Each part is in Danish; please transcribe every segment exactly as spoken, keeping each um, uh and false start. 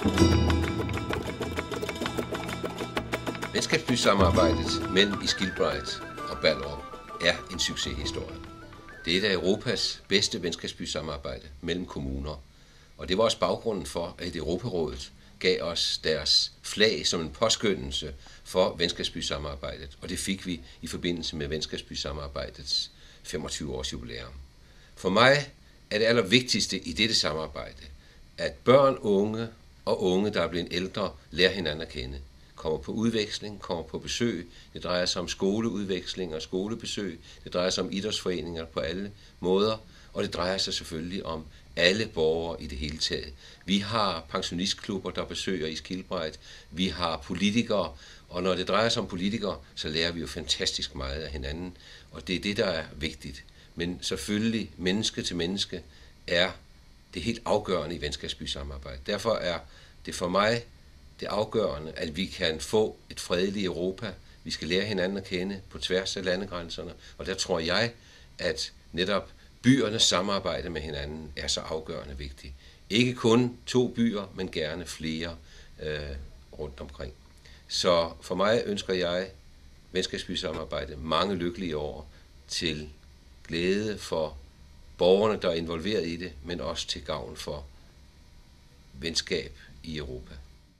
Venskabsbysamarbejdet mellem Skilbride og Ballerup er en succeshistorie. Det er et af Europas bedste venskabsbysamarbejde mellem kommuner, og det var også baggrunden for, at Europarådet gav os deres flag som en påskyndelse for venskabsbysamarbejdet, og det fik vi i forbindelse med venskabsbysamarbejdets femogtyve års jubilæum. For mig er det allervigtigste i dette samarbejde, at børn, unge og unge, der er blevet ældre, lærer hinanden at kende. Kommer på udveksling, kommer på besøg. Det drejer sig om skoleudveksling og skolebesøg. Det drejer sig om idrætsforeninger på alle måder. Og det drejer sig selvfølgelig om alle borgere i det hele taget. Vi har pensionistklubber, der besøger i Skilbride. Vi har politikere. Og når det drejer sig om politikere, så lærer vi jo fantastisk meget af hinanden. Og det er det, der er vigtigt. Men selvfølgelig, menneske til menneske, er det helt afgørende i venskabsbysamarbejde. Derfor er det for mig det afgørende, at vi kan få et fredeligt Europa. Vi skal lære hinanden at kende på tværs af landegrænserne, og der tror jeg, at netop byernes samarbejde med hinanden er så afgørende vigtigt. Ikke kun to byer, men gerne flere øh, rundt omkring. Så for mig ønsker jeg venskabsbysamarbejde mange lykkelige år til glæde for borgerne, der er involveret i det, men også til gavn for venskab i Europa.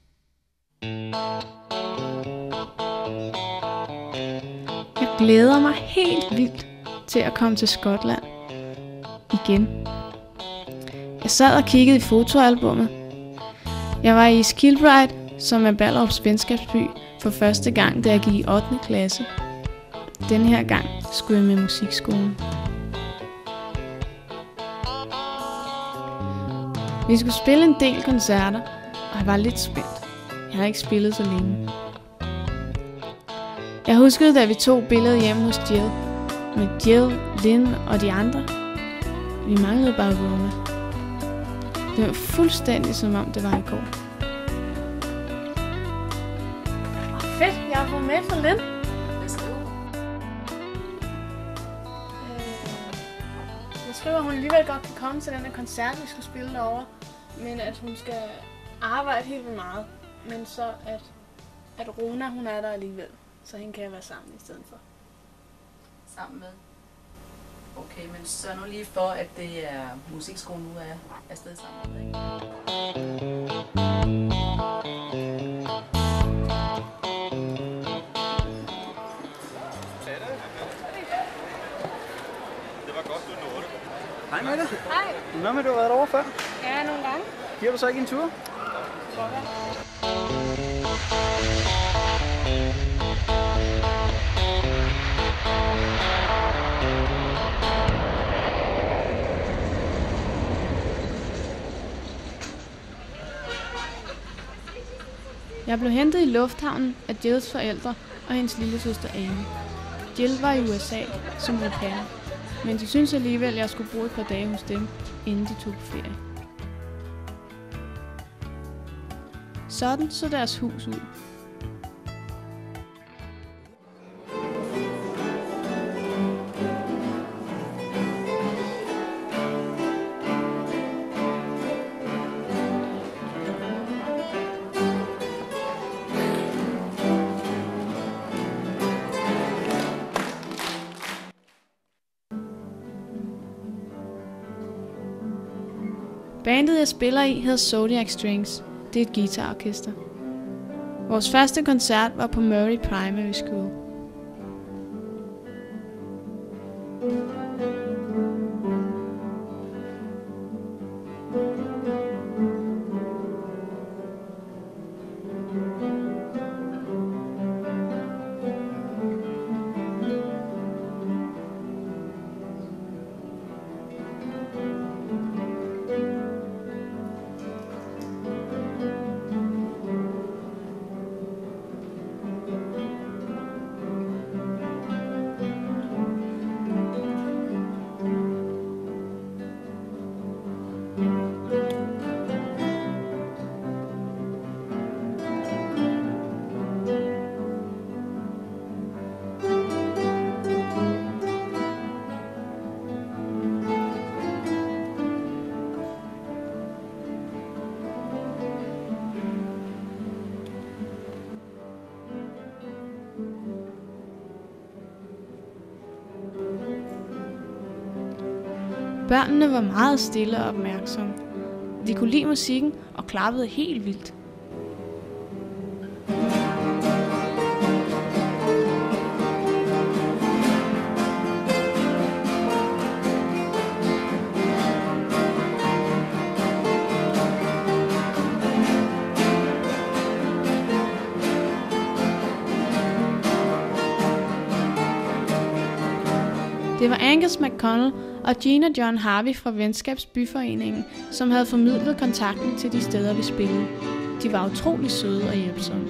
Jeg glæder mig helt vildt til at komme til Skotland igen. Jeg sad og kiggede i fotoalbummet. Jeg var i Skilbride, som er Ballerups venskabsby, for første gang, da jeg gik i ottende klasse. Den her gang skulle jeg med musikskolen. Vi skulle spille en del koncerter, og jeg var lidt spændt. Jeg havde ikke spillet så længe. Jeg huskede, da vi tog billedet hjemme hos Jill, med Jill, Lynn og de andre. Vi manglede bare Roma. Det var fuldstændig som om det var i går. Oh, fedt, jeg har fået med for Lynn. Jeg skriver, at hun alligevel godt kan komme til den her koncert, vi skal spille derovre, men at hun skal arbejde helt vildt meget. Men så at, at Rona, hun er der alligevel, så hende kan jeg være sammen i stedet for. Sammen med? Okay, men så nu lige for, at det er musikskolen nu er afsted sammen med, ikke? Det var godt, du nåede det. Hej Mette. Hej. Nå, men du har været derovre før. Ja, nogle gange. Giver du så ikke en tur? Jeg blev hentet i lufthavnen af Jills forældre og hendes lille søster Amy. Jill var i U S A som au pair, men de syntes alligevel, at jeg skulle bruge et par dage hos dem, inden de tog på ferie. Sådan så deres hus ud. Bandet, jeg spiller i, hedder Zodiac Strings. Det er et guitarorkester. Vores første koncert var på Murray Primary School. Børnene var meget stille og opmærksomme. De kunne lide musikken og klappede helt vildt. Det var Angus McConnell og Gina John Harvey fra Venskabsbyforeningen, som havde formidlet kontakten til de steder, vi spillede. De var utrolig søde og hjælpsomme.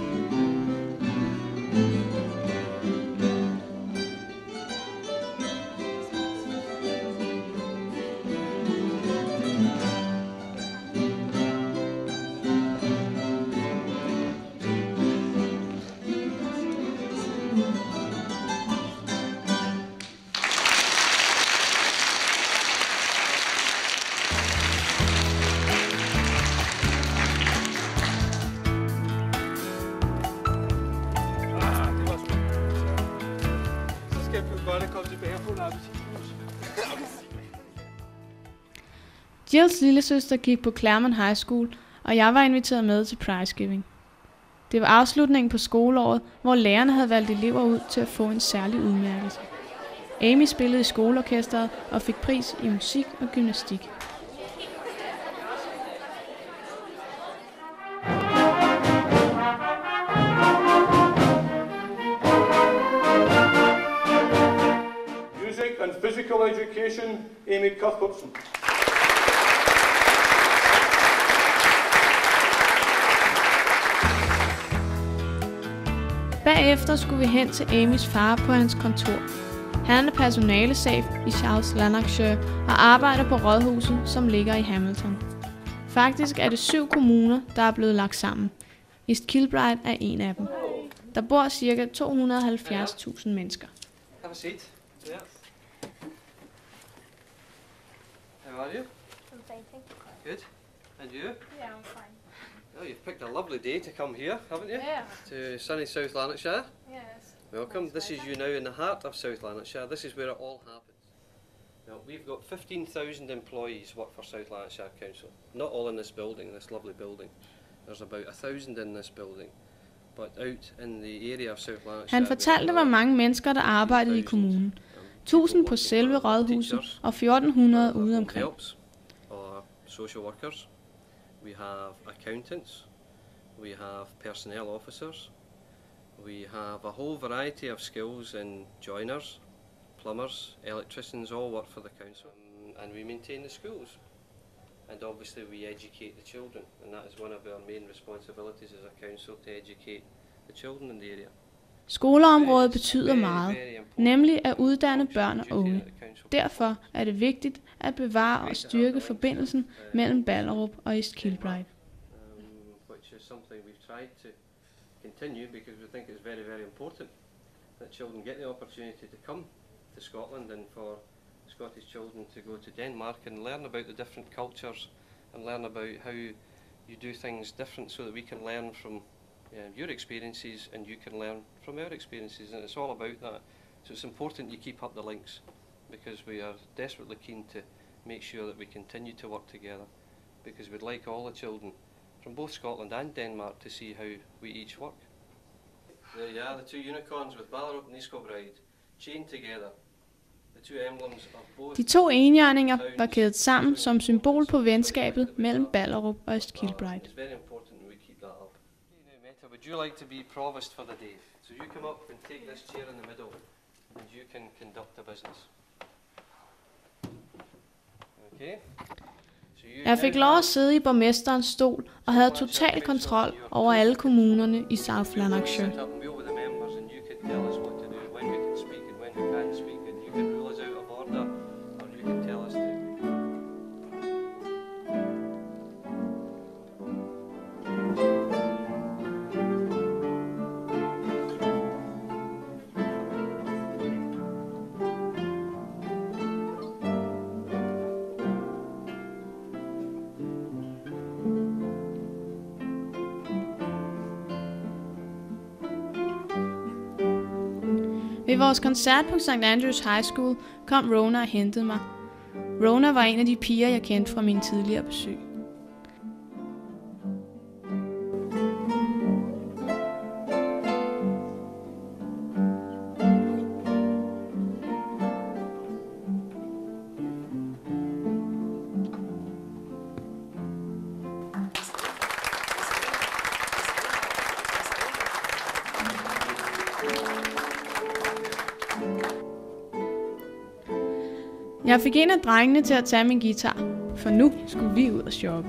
Jills lillesøster gik på Claremont High School, og jeg var inviteret med til prizegiving. Det var afslutningen på skoleåret, hvor lærerne havde valgt elever ud til at få en særlig udmærkelse. Amy spillede i skoleorkestret og fik pris i musik og gymnastik. Music and Physical Education, Amy Cuthbertson. Bagefter skulle vi hen til Amys far på hans kontor. Han er personalechef i South Lanarkshire og arbejder på rådhuset, som ligger i Hamilton. Faktisk er det syv kommuner, der er blevet lagt sammen. East Kilbride er en af dem. Der bor ca. to hundrede og halvfjerds tusind mennesker. Have a seat. Yeah. How are you? I'm fine, thank you. Good. And you? Yeah, I'm fine. Oh, you've picked a lovely day to come here, haven't you? Yeah. To sunny South Lanarkshire. Yes. Welcome. Nice This is weather. you now in the heart of South Lanarkshire. This is where it all happens. Now, we've got fifteen thousand employees work for South Lanarkshire Council. Not all in this building, this lovely building. There's about a thousand in this building. But out in the area of South Lanarkshire... Han fortalte, hvor mange mennesker, der arbejdede i kommunen. tusind på selve rådhuset og fjorten hundrede ude omkring. Or social workers. We have accountants. We have personnel officers. We have a whole variety of skills in joiners, plumbers, electricians, all work for the council. Um, and we maintain the schools. And obviously we educate the children, and that is one of our main responsibilities as a council, to educate the children in the area. Skoleområdet betyder meget, nemlig at uddanne børn og unge. Derfor er det vigtigt at bevare og styrke forbindelsen mellem Ballerup og East Kilbride. Which is something we've tried to continue because we think it's very, very important that children get the opportunity to come to Scotland, and for Scottish children to go to Denmark and learn about the different cultures and learn about how you do things different, so that we can learn from uh, your experiences and you can learn from our experiences, and it's all about that. So it's important you keep up the links, because we are desperately keen to make sure that we continue to work together, because we'd like all the children from both Scotland and Denmark to see how we each work. There you are, the two unicorns with Ballerup and East Kilbride chained together. De to enhjørninger var kædet sammen som symbol på venskabet mellem Ballerup og East Kilbride. Would you like to be provost for the day? So you come up and take this chair in the middle, and you can conduct the business. Okay? Jeg fik lov at sidde i borgmesterens stol og havde total kontrol over alle kommunerne i South Lanarkshire. Ved vores koncert på Saint Andrews High School kom Rona og hentede mig. Rona var en af de piger, jeg kendte fra mine tidligere besøg. Jeg fik en af drengene til at tage min guitar, for nu skulle vi ud og shoppe.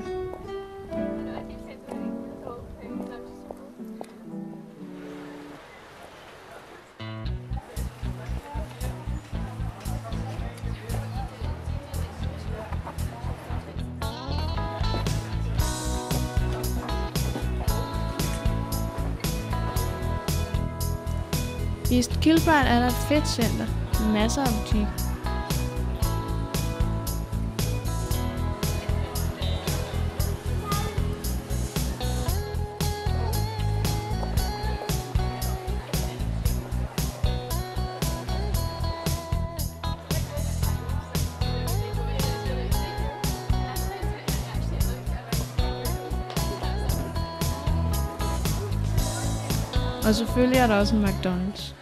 I East Kilbride er der et fedt center med masser af butikker. Og selvfølgelig er der også en McDonald's.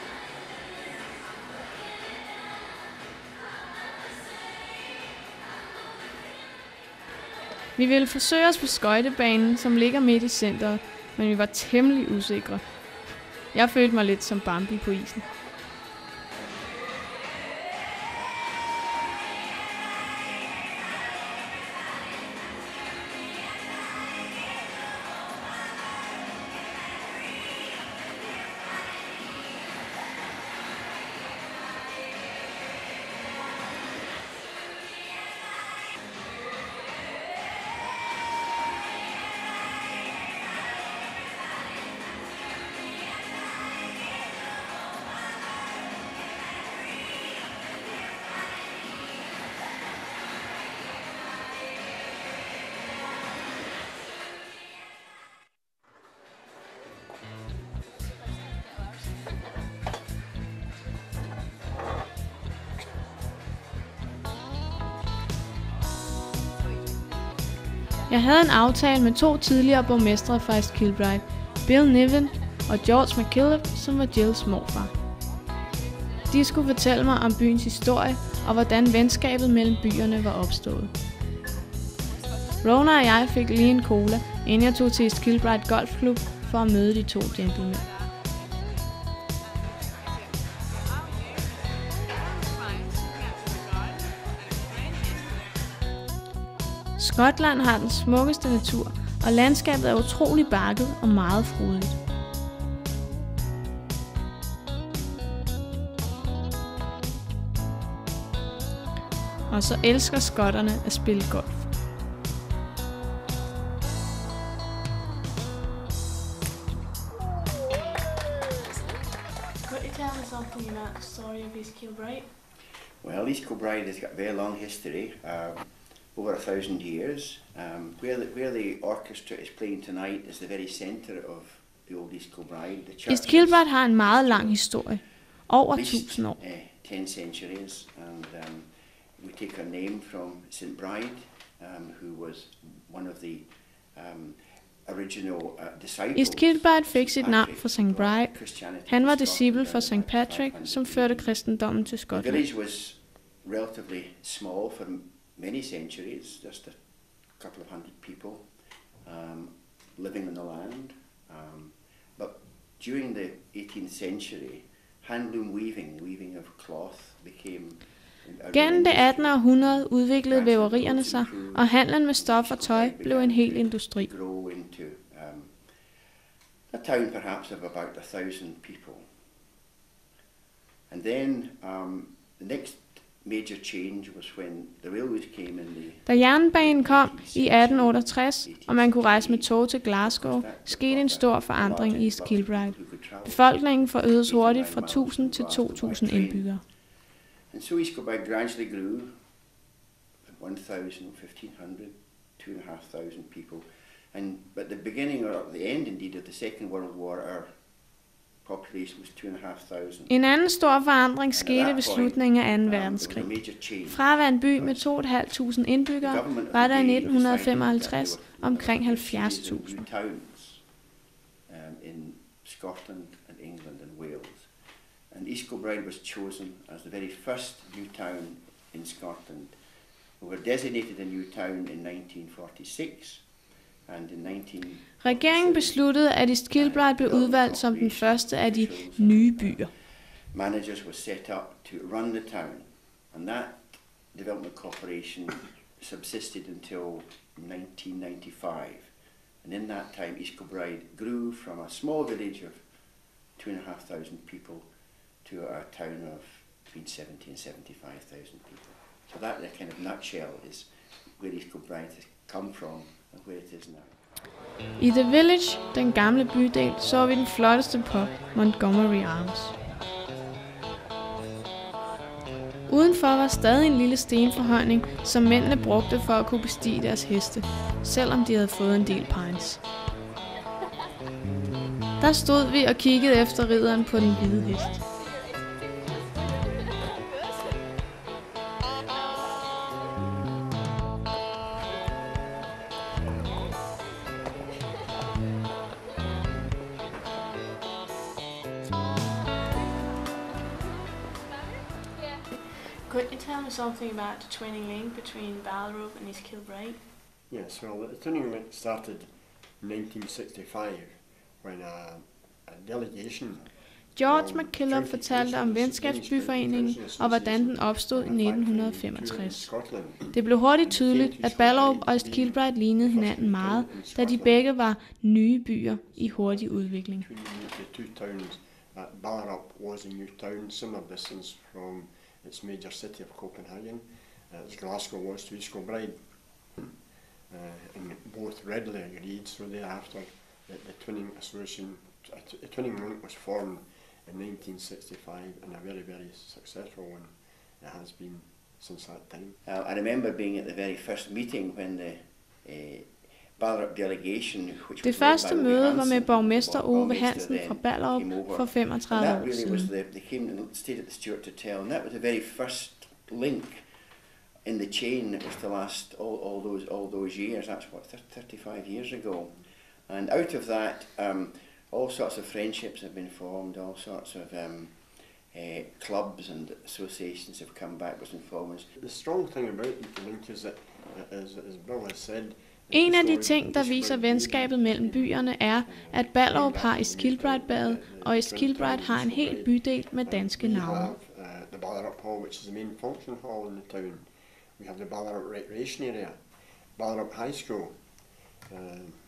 Vi ville forsøge os på skøjtebanen, som ligger midt i centret, men vi var temmelig usikre. Jeg følte mig lidt som Bambi på isen. Jeg havde en aftale med to tidligere borgmestre fra East Kilbride, Bill Niven og George McKillop, som var Jills morfar. De skulle fortælle mig om byens historie og hvordan venskabet mellem byerne var opstået. Rona og jeg fik lige en cola, inden jeg tog til East Kilbride Golfklub for at møde de to gentlemen. Skotland har den smukkeste natur, og landskabet er utrolig bakket og meget frodigt. Og så elsker skotterne at spille golf. Could you tell me something about the story of East Kilbride? Well, East Kilbride has got a very long history. Um, over a thousand years. Um, where, the, where the orchestra is playing tonight is the very centre of the old East Kilbride. The church East Kilbride har en meget lang historie, over tusind år. Uh, ten centuries, and um, we take our name from Saint Bride, um, who was one of the um, original uh, disciples. East Kilbride fik sit navn fra Saint Bride. Han var disciple for Saint Patrick, som førte kristendommen til The Skotland. village was relatively small for many centuries, just a couple of hundred people um, living on the land. Um, but during the eighteenth century, handloom weaving, weaving of cloth, became Gennem det attende århundrede udviklede væverierne sig, og handlen med stof og tøj blev en hel industri. grow into um, a town perhaps of about a thousand people. And then um, the next major change was when the railways came in the Da jernbanen kom i atten otteogtres, og man kunne rejse med tog til Glasgow, skete en stor forandring i East Kilbride. Befolkningen forøgedes hurtigt fra tusind til to tusind indbyggere. And so East Kilbride gradually grew at one thousand, fifteen hundred, two and a half thousand people. And but the beginning or the end indeed of the Second World War, our population was two and a half thousand. En anden stor forandring skete ved slutningen af anden verdenskrig. Fra at være en by med to tusind fem hundrede indbyggere, var der i nitten femoghalvtreds omkring halvfjerds tusind. In Scotland and England and Wales. And East Kilbride was chosen as the very first new town in Scotland. We were designated a new town in nineteen forty-six. And in nineteen Regeringen besluttede, at East Kilbride blev udvalgt som den første af de nye byer. Managers were set up to run the town, and that development corporation subsisted until nineteen ninety-five. And in that time, East Kilbride grew from a small village of two and a half thousand people to a town of between seventy and seventy-five thousand people. So that, in a kind of nutshell, is where East Kilbride has come from and where it is now. I The Village, den gamle bydel, så vi den flotteste pub, Montgomery Arms. Udenfor var stadig en lille stenforhøjning, som mændene brugte for at kunne bestige deres heste, selvom de havde fået en del pints. Der stod vi og kiggede efter ridderen på den hvide hest. Could you tell me something about the twinning link between Ballarop and East Kilbride? Yes, well, the twinning link started in nineteen sixty-five when a, a delegation. George McKillop fortalte om Venskabsbyforeningen og hvordan den opstod i nitten femogtres. Det blev hurtigt tydeligt, at Ballarop og East Kilbride lignede hinanden meget, da de begge var nye byer i hurtig udvikling. Ballarop was a new town, similar distance from its major city of Copenhagen, as Glasgow was to East Kilbride. Uh, and both readily agreed, so thereafter that the twinning association, a twinning link was formed in nineteen sixty-five, and a very, very successful one it has been since that time. Uh, I remember being at the very first meeting when the uh, Ballarop delegation, which det første møde var med borgmester Ove Hansen fra Ballarop for femogtredive år siden. They came and stayed at the Stuart Hotel, and that was the very first link in the chain that was to last all, all those all those years. That's what thirty-five years ago, and out of that, um, all sorts of friendships have been formed. All sorts of um, uh, clubs and associations have come backwards and forwards. The strong thing about the link is that, as, as Bill has said. En af de ting, der viser venskabet mellem byerne, er, at Ballarop har East Kilbride-badet, og East Kilbride har en hel bydel med danske navne. We have uh, the Ballarop Hall, which is the main function hall in the town. We have the Ballarop Recreation Area, Ballarop High School. Uh,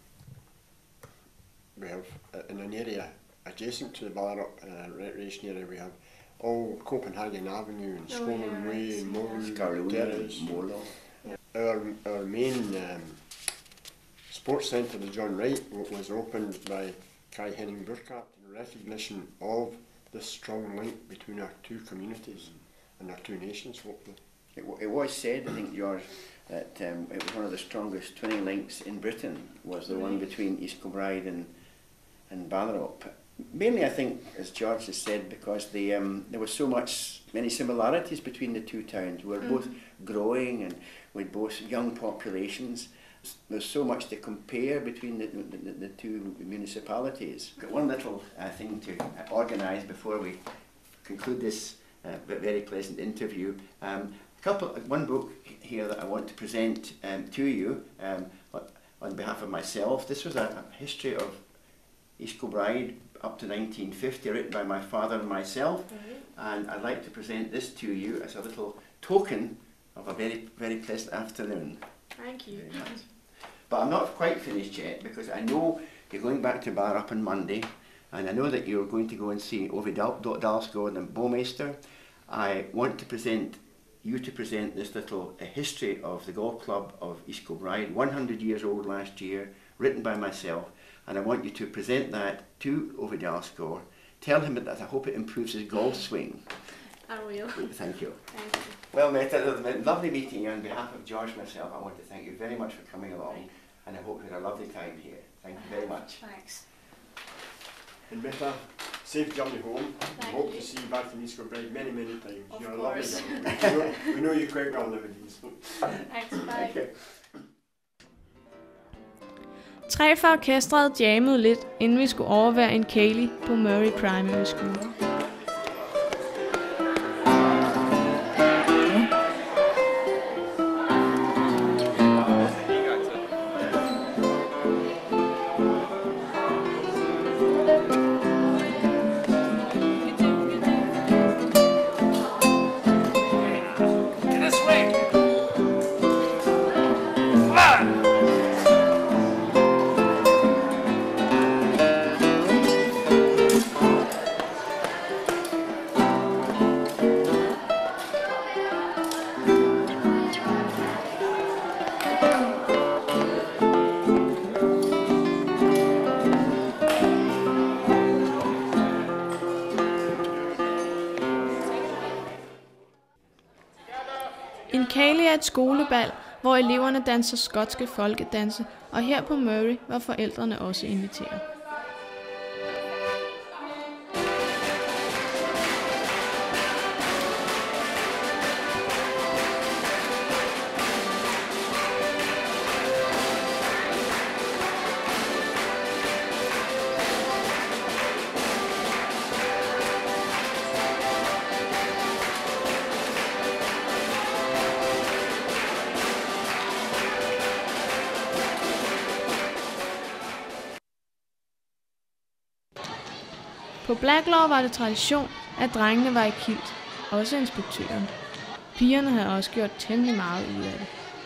we have uh, in an area adjacent to the Ballarop uh, Recreation Area, we have all Copenhagen Avenue and Scollon Way and Morley Terrace. Our, our main um, sports centre, the John Wright, was opened by Kai Henning Burkhardt in recognition of the strong link between our two communities and our two nations, hopefully. It, it was said, I think, George, that um, it was one of the strongest twinning links in Britain, was the one between East Kilbride and, and Ballarop. Mainly, I think, as George has said, because the, um, there was so much, many similarities between the two towns. We were both growing and with both young populations. There's so much to compare between the, the, the two municipalities. Got one little uh, thing to organise before we conclude this uh, very pleasant interview. Um, a couple, one book here that I want to present um, to you um, on behalf of myself. This was a, a history of East Kilbride up to nineteen fifty, written by my father and myself, mm-hmm. and I'd like to present this to you as a little token of a very, very pleasant afternoon. Thank you. But I'm not quite finished yet, because I know you're going back to Ballarop on Monday, and I know that you're going to go and see Ove Dalsgaard and Bowmeister. I want to present you to present this little uh, history of the golf club of East Kilbride, one hundred years old last year, written by myself, and I want you to present that to Ove Dalsgaard. Tell him that I hope it improves his golf swing. I will. Thank you. Thank you. Well, Meta, it was a lovely meeting. On behalf of George and myself, I want to thank you very much for coming along, and I hope you had a lovely time here. Thank you very much. Thanks. And Meta, safe journey home. We hope to see you back in East Kilbride many, many times. Of You're a course. lovely girl. We know, we know you quite well nowadays. Thanks, bye. Okay. Tre fra orkestret jammede lidt, inden vi skulle overvære en Kaylee på Murray Primary School. En Kaylee er et skolebal, hvor eleverne danser skotske folkedanse, og her på Murray var forældrene også inviteret. På Blacklaw var det tradition, at drengene var i kilt, også inspektøren. Pigerne havde også gjort temmelig meget ud af det.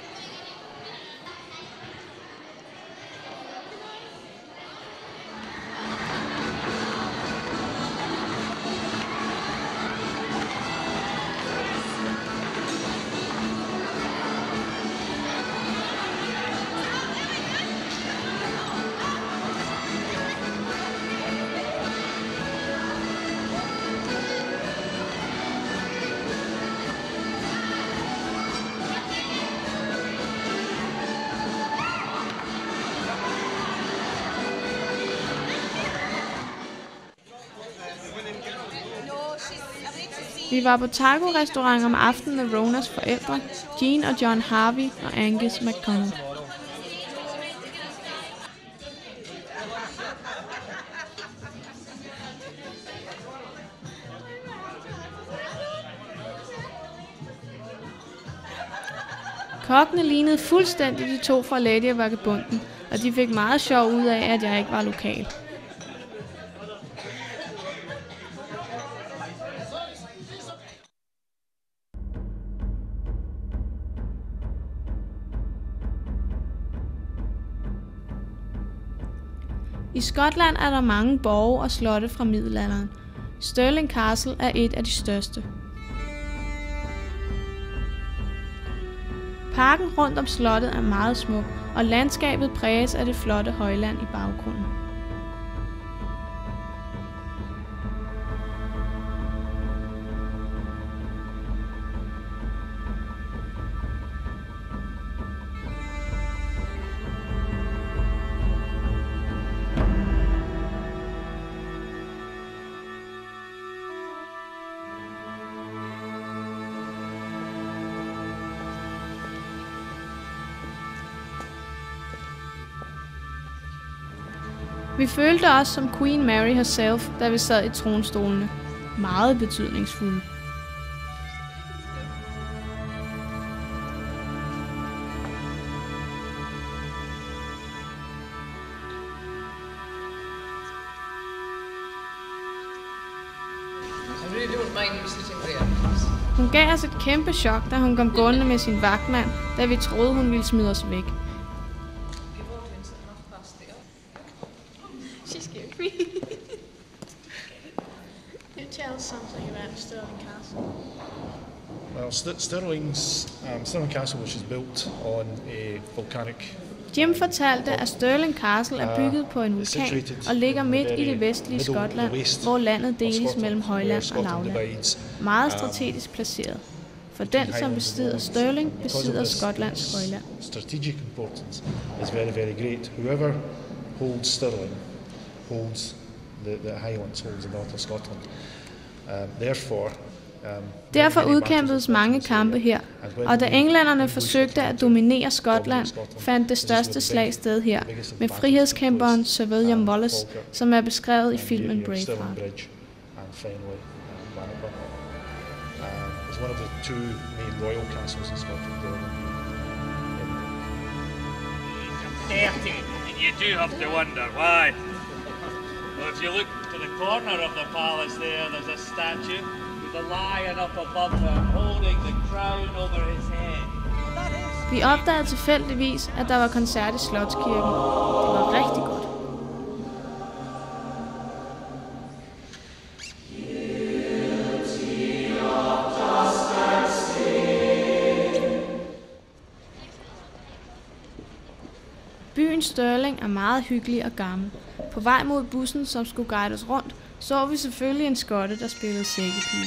Vi var på taco-restaurant om aftenen med Ronas forældre, Jean og John Harvey og Angus McConnell. Kokkene lignede fuldstændig de to fra Lady og Vagabunden, og de fik meget sjov ud af, at jeg ikke var lokal. I Skotland er der mange borge og slotte fra middelalderen. Stirling Castle er et af de største. Parken rundt om slottet er meget smuk, og landskabet præges af det flotte højland i baggrunden. Vi følte os som Queen Mary herself, da vi sad i tronstolene. Meget betydningsfulde. Hun gav os et kæmpe chok, da hun kom gående med sin vagtmand, da vi troede, hun ville smide os væk. Tell us something about Stirling Castle. Well, St- Stirling's um, Stirling Castle, which is built on a volcanic. Jim fortalte, at Stirling Castle er bygget på en vulkan og ligger midt i det vestlige Skotland, hvor landet deles mellem højland og lavland. Meget strategisk placeret. For den, som besidder Stirling, besidder Skotlands højland. Strategic importance is very, very great. Whoever holds Stirling holds the, the Highlands holds in north of Scotland. Um, therefore, um, Derfor udkæmpedes mange kampe her, og da englænderne forsøgte at dominere Skotland, fandt det største slag sted her, med frihedskæmperen Sir William Wallace, som er beskrevet i filmen Braveheart. It's one of the two main royal castles in Scotland. Dirty, and you do have to wonder why. Well, if you look to the corner of the palace there, there's a statue with a lion up above her, holding the crown over his head. Vi opdagede tilfældigvis, at der var koncert i Slotskirken. Det var rigtig godt. Byen Stirling er meget hyggelig og gammel. På vej mod bussen, som skulle guide os rundt, så vi selvfølgelig en skotte, der spillede sækkepige.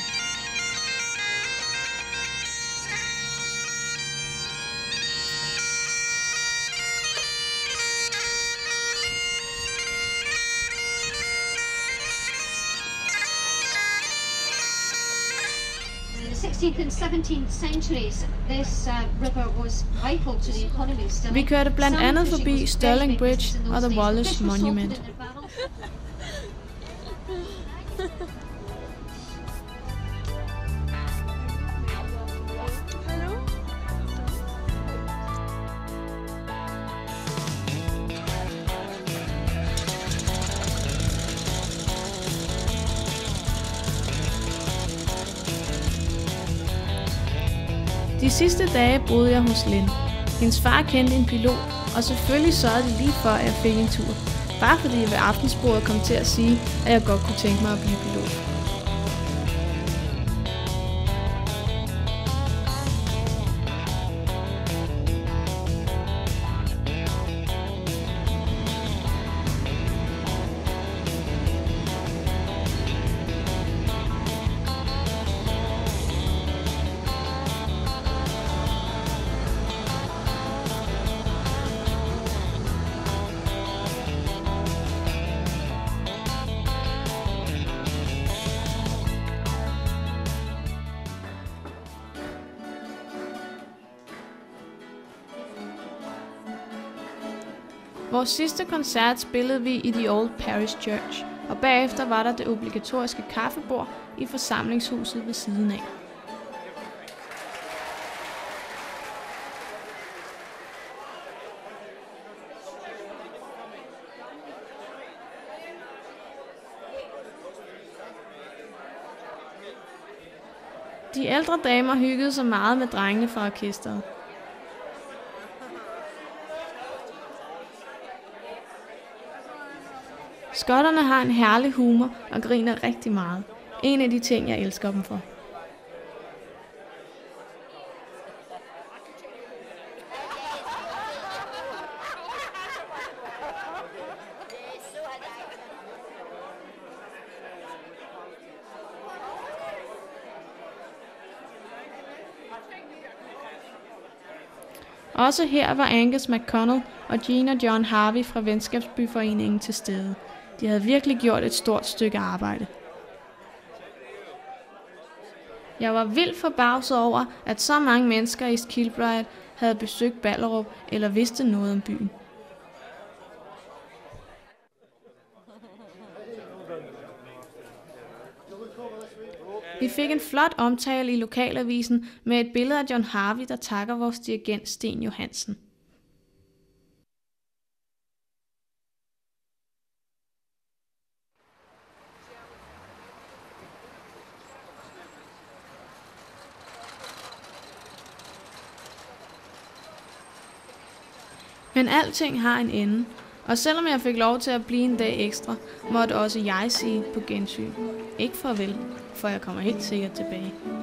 sixteenth and seventeenth centuries, this uh, river was vital to the economy of Stirling. Vi kørte blandt andet forbi Stirling Bridge og The Wallace Monument. De sidste dage boede jeg hos Lynn. Hendes far kendte en pilot, og selvfølgelig sørgede de lige for, at jeg fik en tur. Bare fordi jeg ved aftensbordet kom til at sige, at jeg godt kunne tænke mig at blive pilot. Vores sidste koncert spillede vi i The Old Parish Church, og bagefter var der det obligatoriske kaffebord i forsamlingshuset ved siden af. De ældre damer hyggede sig meget med drengene fra orkestret. Skotterne har en herlig humor og griner rigtig meget. En af de ting, jeg elsker dem for. Også her var Angus MacConnell og Jean og John Harvey fra Venskabsbyforeningen til stede. De havde virkelig gjort et stort stykke arbejde. Jeg var vildt forbavset over, at så mange mennesker i East Kilbride havde besøgt Ballerup eller vidste noget om byen. Vi fik en flot omtale i lokalavisen med et billede af John Harvey, der takker vores dirigent Sten Johansen. Men alting har en ende, og selvom jeg fik lov til at blive en dag ekstra, måtte også jeg sige på gensyn. Ikke farvel, for jeg kommer helt sikkert tilbage.